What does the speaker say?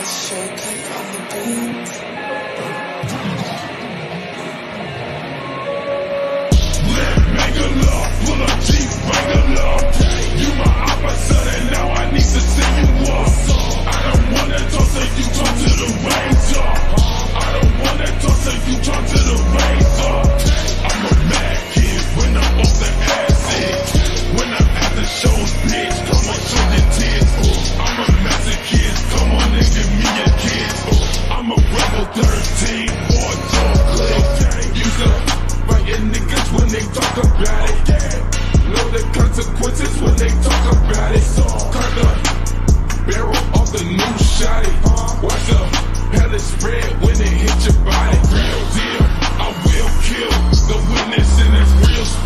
Shortcut on the beat. Consequences when they talk about it. Cut the barrel off the new shotty. Watch the pellet spread when it hit your body. Real deal, I will kill the witness in this real